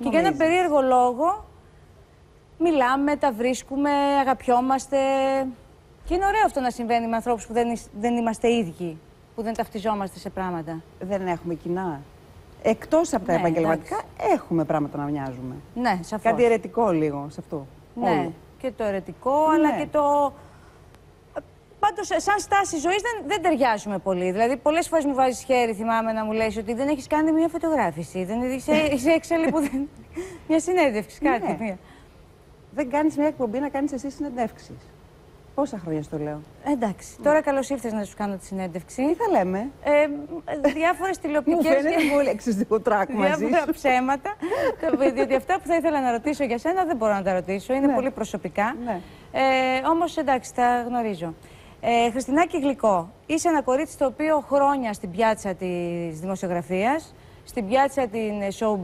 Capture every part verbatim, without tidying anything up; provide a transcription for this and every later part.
Και για ένα περίεργο λόγο μιλάμε, τα βρίσκουμε, αγαπιόμαστε. Και είναι ωραίο αυτό να συμβαίνει με ανθρώπους που δεν, δεν είμαστε ίδιοι, που δεν ταυτιζόμαστε σε πράγματα. Δεν έχουμε κοινά. Εκτός από τα ναι, επαγγελματικά, εντάξει. έχουμε πράγματα να μοιάζουμε. Ναι, σαφώς. Κάτι αιρετικό λίγο σε αυτό. Ναι, όλο. Και το αιρετικό, ναι. αλλά και το... Πάντως, σαν στάση ζωής δεν, δεν ταιριάζουμε πολύ. Δηλαδή, πολλές φορές μου βάζεις χέρι, θυμάμαι να μου λες ότι δεν έχεις κάνει μια φωτογράφηση. Δεν είσαι, είσαι έξαλλη που δεν... μια συνέντευξη, κάτι. Ναι. Μια. Δεν κάνεις μια εκπομπή να κάνεις εσύ συνεντεύξεις. Πόσα χρόνια στο λέω. Εντάξει. Ναι. Τώρα καλώς ήρθες να σου κάνω τη συνέντευξη. Τι θα λέμε. Ε, διάφορες τηλεοπτικές. Μου φαίνεται μου λέξεις δύο τράκ μαζί. Διάφορα ψέματα. Διότι αυτά που θα ήθελα να ρωτήσω για σένα δεν μπορώ να τα ρωτήσω. Είναι ναι. πολύ προσωπικά. Ναι. Ε, όμως εντάξει, τα γνωρίζω. Ε, Χριστινάκη Γλυκό, είσαι ένα κορίτσι το οποίο χρόνια στην πιάτσα της δημοσιογραφίας, στην πιάτσα την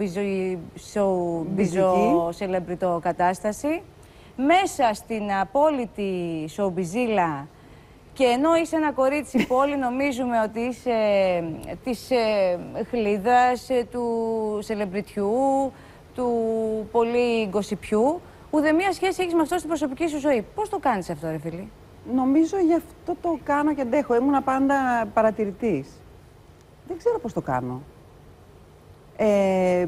showbizo κατάσταση, μέσα στην απόλυτη showbizilla, και ενώ είσαι ένα κορίτσι που όλοι νομίζουμε ότι είσαι της ε, χλίδας, ε, του σελεμπριτιού, του πολύ γκοσιπιού, ουδέμια σχέση έχεις με αυτό στην προσωπική σου ζωή. Πώς το κάνεις αυτό, ρε φίλη? Νομίζω γι' αυτό το κάνω και αντέχω. Ήμουνα πάντα παρατηρητής. Δεν ξέρω πώς το κάνω. Ε,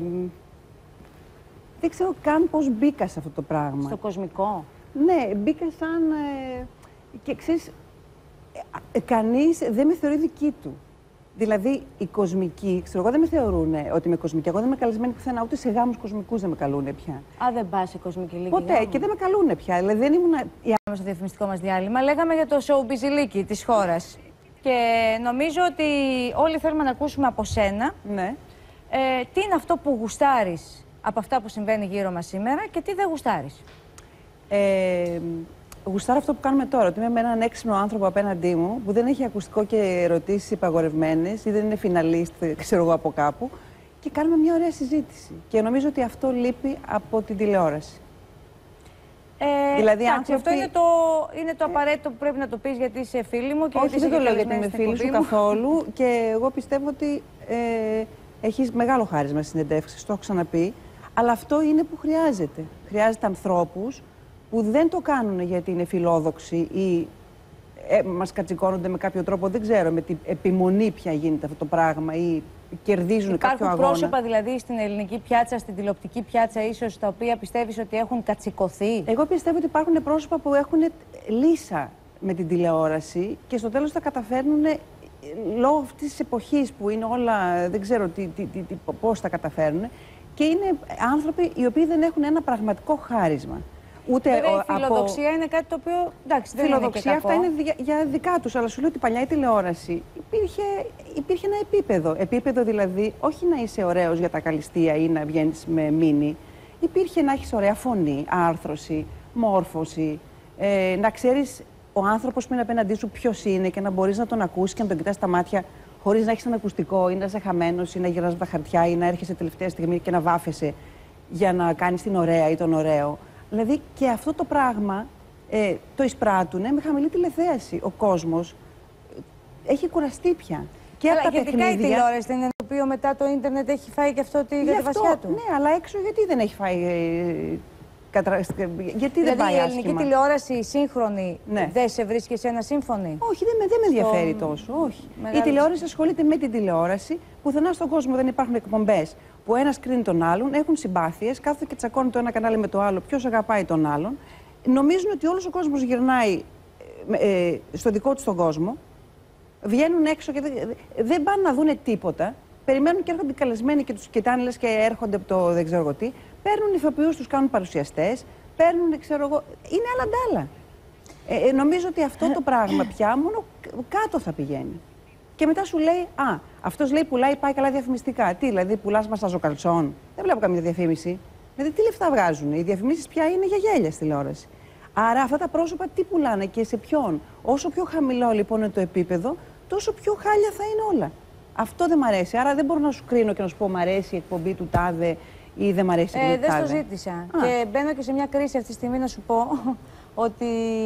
δεν ξέρω καν πώς μπήκα σε αυτό το πράγμα. Στο κοσμικό. Ναι, μπήκα σαν... Ε, και ξέρεις, ε, κανείς δεν με θεωρεί δική του. Δηλαδή, οι κοσμικοί, ξέρω εγώ, δεν με θεωρούν ότι είμαι κοσμική. Εγώ δεν είμαι καλεσμένη πουθενά, ούτε σε γάμους κοσμικούς δεν με καλούν πια. Α, δεν πας σε κοσμική λίγη? Ποτέ, γάμου. Και δεν με καλούν πια. Δηλαδή, δεν ήμουν... Στο διαφημιστικό μας διάλειμμα λέγαμε για το showbiziliki της χώρας. Και νομίζω ότι όλοι θέλουμε να ακούσουμε από σένα ναι. ε, τι είναι αυτό που γουστάρεις από αυτά που συμβαίνει γύρω μας σήμερα και τι δεν γουστάρεις. Ε, γουστάρω αυτό που κάνουμε τώρα, ότι είμαι με έναν έξυπνο άνθρωπο απέναντί μου που δεν έχει ακουστικό και ερωτήσεις υπαγορευμένες ή δεν είναι φιναλίστ, ξέρω εγώ, από κάπου, και κάνουμε μια ωραία συζήτηση. Και νομίζω ότι αυτό λείπει από την τηλεόραση. Ε, δηλαδή, εντάξει, άνθρωποι... αυτό είναι το, είναι το απαραίτητο που πρέπει να το πεις, γιατί είσαι φίλη μου και όχι, γιατί δεν είσαι το λέω γιατί είμαι φίλη σου καθόλου. Και εγώ πιστεύω ότι ε, έχεις μεγάλο χάρισμα στις συνεντεύξεις, το έχω ξαναπεί. Αλλά αυτό είναι που χρειάζεται. Χρειάζεται ανθρώπους που δεν το κάνουν γιατί είναι φιλόδοξοι ή ε, μας κατσικώνονται με κάποιο τρόπο. Δεν ξέρω με την επιμονή πια γίνεται αυτό το πράγμα ή κερδίζουν κάποιο αγώνα. Υπάρχουν πρόσωπα δηλαδή στην ελληνική πιάτσα, στην τηλεοπτική πιάτσα ίσως, τα οποία πιστεύεις ότι έχουν κατσικωθεί? Εγώ πιστεύω ότι υπάρχουν πρόσωπα που έχουν λύσα με την τηλεόραση και στο τέλος τα καταφέρνουν λόγω αυτής της εποχής που είναι όλα, δεν ξέρω τι, τι, τι, τι, πώς τα καταφέρνουν, και είναι άνθρωποι οι οποίοι δεν έχουν ένα πραγματικό χάρισμα. Ούτε Βέβαια, η από... φιλοδοξία είναι κάτι το οποίο, εντάξει, δεν φιλοδοξία, είναι και αυτά είναι για, για δικά τους, αλλά σου λέω ότι παλιά η τηλεόραση υπήρχε, υπήρχε ένα επίπεδο. Επίπεδο δηλαδή, όχι να είσαι ωραίος για τα καλλιστεία ή να βγαίνεις με μίνι. Υπήρχε να έχεις ωραία φωνή, άρθρωση, μόρφωση, ε, να ξέρεις ο άνθρωπος που είναι απέναντί σου ποιος είναι και να μπορείς να τον ακούσεις και να τον κοιτάς στα μάτια χωρίς να έχεις ένα ακουστικό ή να είσαι χαμένος ή να γυρνάς με τα χαρτιά ή να έρχεσαι τελευταία στιγμή και να βάφεσαι για να κάνεις την ωραία ή τον ωραίο. Δηλαδή και αυτό το πράγμα ε, το εισπράττουν με χαμηλή τηλεθέαση. Ο κόσμος έχει κουραστεί πια. Και αλλά, από τα γενικά παιχνίδια... η τηλεόραση δεν είναι το οποίο μετά το ίντερνετ έχει φάει και αυτό τη διαβασιά του. Ναι, αλλά έξω γιατί δεν έχει φάει... Ε, κατρα... Γιατί δηλαδή, δεν πάει η άσχημα. ελληνική τηλεόραση σύγχρονη, ναι, δεν σε βρίσκει σε ένα σύμφωνη? Όχι, δεν με, δεν με ενδιαφέρει Στο... τόσο. Όχι. Μεγάλη... Η τηλεόραση ασχολείται με την τηλεόραση. Πουθενά στον κόσμο δεν υπάρχουν εκπομπές που ένας κρίνει τον άλλον, έχουν συμπάθειες, κάθονται και τσακώνουν το ένα κανάλι με το άλλο, ποιος αγαπάει τον άλλον. Νομίζουν ότι όλος ο κόσμος γυρνάει ε, ε, στο δικό του τον κόσμο. Βγαίνουν έξω και δεν, δεν πάνε να δούνε τίποτα. Περιμένουν και έρχονται καλεσμένοι και τους κοιτάνε, λες, και έρχονται από το δεν ξέρω εγώ τι. Παίρνουν ηθοποιούς, τους κάνουν παρουσιαστές. Παίρνουν, ξέρω εγώ. Είναι άλλα ντάλα. Ε, ε, νομίζω ότι αυτό το πράγμα πια μόνο κάτω θα πηγαίνει. Και μετά σου λέει, α, αυτός λέει πουλάει, πάει καλά διαφημιστικά. Τι, δηλαδή πουλάς μασαζοκαλτσόν? Δεν βλέπω καμία διαφήμιση. Δηλαδή τι λεφτά βγάζουν? Οι διαφημίσεις πια είναι για γέλια στη τηλεόραση. Άρα αυτά τα πρόσωπα τι πουλάνε και σε ποιον? Όσο πιο χαμηλό λοιπόν είναι το επίπεδο, τόσο πιο χάλια θα είναι όλα. Αυτό δεν μ' αρέσει. Άρα δεν μπορώ να σου κρίνω και να σου πω μ' αρέσει η εκπομπή του τάδε ή δεν μ' αρέσει η εκπομπή ε, του τάδε. Δεν το ζήτησα. Α. Και μπαίνω και σε μια κρίση αυτή τη στιγμή να σου πω ότι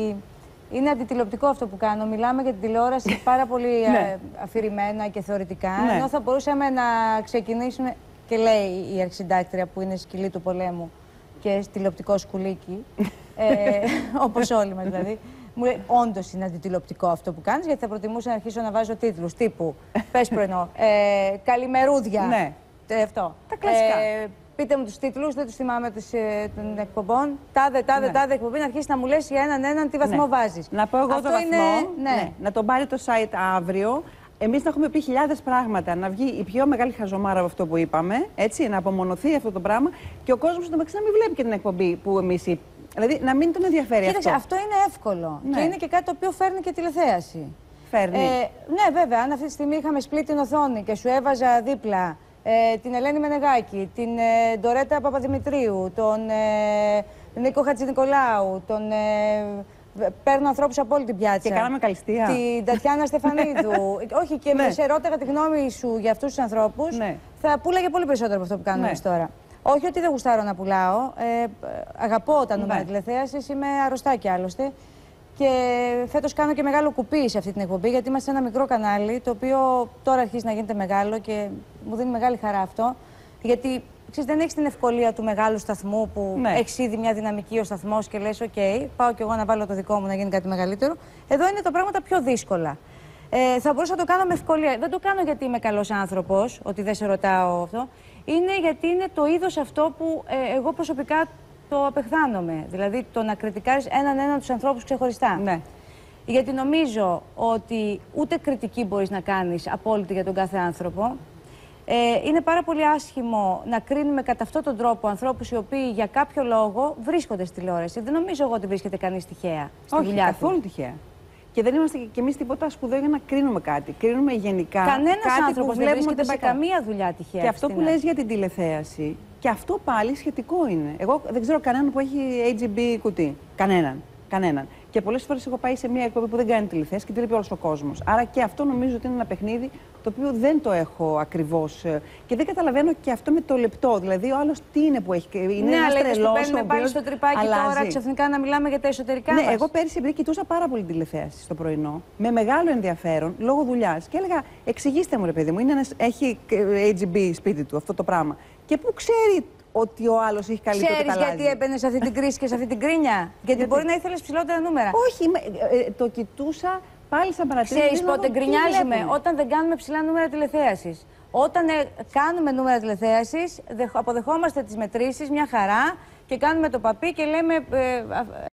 είναι αντιτηλεοπτικό αυτό που κάνω. Μιλάμε για την τηλεόραση πάρα πολύ ναι. αφηρημένα και θεωρητικά. Ναι. Ενώ θα μπορούσαμε να ξεκινήσουμε. Και λέει η αρχισυντάκτρια που είναι σκυλή του πολέμου και τηλεοπτικό σκουλίκι, ε, όπως όλοι μας δηλαδή, μου λέει όντως είναι αντιτηλεοπτικό αυτό που κάνεις, γιατί θα προτιμούσα να αρχίσω να βάζω τίτλους τύπου πες πρωινό, ε, καλημερούδια, ναι. ε, αυτό. Τα κλασικά. Ε, πείτε μου τους τίτλους, δεν τους θυμάμαι τις, ε, των εκπομπών. Τάδε, τάδε, ναι. τάδε εκπομπή, να αρχίσει να μου λες για έναν έναν τι βαθμό ναι. βάζεις. Να πω εγώ αυτό το βαθμό, είναι, ναι. Ναι. να τον πάρει το site αύριο. Εμείς να έχουμε πει χιλιάδες πράγματα, να βγει η πιο μεγάλη χαζομάρα από αυτό που είπαμε, έτσι, να απομονωθεί αυτό το πράγμα και ο κόσμος να μην βλέπει και την εκπομπή που εμείς είπαμε. Δηλαδή να μην τον ενδιαφέρει. Κοίταξε, αυτό. αυτό είναι εύκολο. Ναι. Και είναι και κάτι το οποίο φέρνει και τηλεθέαση. Φέρνει. Ε, ναι, βέβαια, αν αυτή τη στιγμή είχαμε σπλή την οθόνη και σου έβαζα δίπλα ε, την Ελένη Μενεγάκη, την ε, Ντορέτα Παπαδημητρίου, τον ε, Νίκο Χατζηνικολάου, τον. Ε, Παίρνω ανθρώπους από όλη την πιάτσα. Και κάναμε καλυστία. Την Τατιάνα Στεφανίδου. Όχι, και ναι. σε ρώταγα τη γνώμη σου για αυτούς τους ανθρώπους. Ναι. Θα πούλαγε πολύ περισσότερο από αυτό που κάνουμε ναι. τώρα. Όχι ότι δεν γουστάρω να πουλάω. Ε, αγαπώ τα νούμερα ναι. τηλεθέασης. Είμαι αρρωστάκι άλλωστε. Και φέτος κάνω και μεγάλο κουπί σε αυτή την εκπομπή, γιατί είμαστε ένα μικρό κανάλι, το οποίο τώρα αρχίζει να γίνεται μεγάλο και μου δίνει μεγάλη χαρά αυτό. Γιατί ξέρεις, δεν έχεις την ευκολία του μεγάλου σταθμού που ναι. έχεις ήδη μια δυναμική ο σταθμός και λες: OK, πάω κι εγώ να βάλω το δικό μου να γίνει κάτι μεγαλύτερο. Εδώ είναι τα πράγματα πιο δύσκολα. Ε, θα μπορούσα να το κάνω με ευκολία. Δεν το κάνω γιατί είμαι καλός άνθρωπος, ότι δεν σε ρωτάω αυτό. Είναι γιατί είναι το είδος αυτό που ε, εγώ προσωπικά το απεχθάνομαι. Δηλαδή το να κριτικάρεις έναν έναν τους ανθρώπους ξεχωριστά. Ναι. Γιατί νομίζω ότι ούτε κριτική μπορείς να κάνεις απόλυτη για τον κάθε άνθρωπο. Ε, είναι πάρα πολύ άσχημο να κρίνουμε κατά αυτόν τον τρόπο ανθρώπους οι οποίοι για κάποιο λόγο βρίσκονται στη τηλεόραση. Δεν νομίζω εγώ ότι βρίσκεται κανείς τυχαία στη Όχι, δουλειά καθόλου του. τυχαία. Και δεν είμαστε κι εμείς τίποτα σπουδαίο για να κρίνουμε κάτι. Κρίνουμε γενικά. Κανένας κάτι άνθρωπος δεν βρίσκεται σε καμία δουλειά τυχαία. Και αυτό που λες για την τηλεθέαση, και αυτό πάλι σχετικό είναι. Εγώ δεν ξέρω κανέναν που έχει έιτς τζι μπι κουτί. Κανέναν. Κανέναν. Και πολλές φορές έχω πάει σε μια εκπομπή που δεν κάνει τηλεθέαση και τη βλέπει όλος ο κόσμος. Άρα και αυτό νομίζω ότι είναι ένα παιχνίδι το οποίο δεν το έχω ακριβώς. Και δεν καταλαβαίνω και αυτό με το λεπτό. Δηλαδή, ο άλλος τι είναι που έχει. Είναι ναι, ένας τρελός. Ναι, αλλά πάλι στο τρυπάκι αλλάζει. Τώρα ξαφνικά να μιλάμε για τα εσωτερικά ναι, μας. εγώ πέρυσι επειδή κοιτούσα πάρα πολύ τηλεθέαση στο πρωινό, με μεγάλο ενδιαφέρον, λόγω δουλειάς. Και έλεγα: εξηγήστε μου, ρε παιδί μου, είναι ένας, έχει έιτς τζι μπι σπίτι του αυτό το πράγμα. Και πού ξέρει ότι ο άλλος έχει καλύτερο Ξέρεις καταλάβει. γιατί έμπαινε σε αυτή την κρίση και σε αυτή την κρίνια? Γιατί, γιατί μπορεί να ήθελες ψηλότερα νούμερα. Όχι, ε, το κοιτούσα πάλι σαν παρατήρηση. Ξέρεις πότε γκρινιάζουμε? Όταν δεν κάνουμε ψηλά νούμερα τηλεθέασης. Όταν ε, κάνουμε νούμερα τηλεθέασης, αποδεχόμαστε τις μετρήσεις, μια χαρά και κάνουμε το παπί και λέμε. Ε,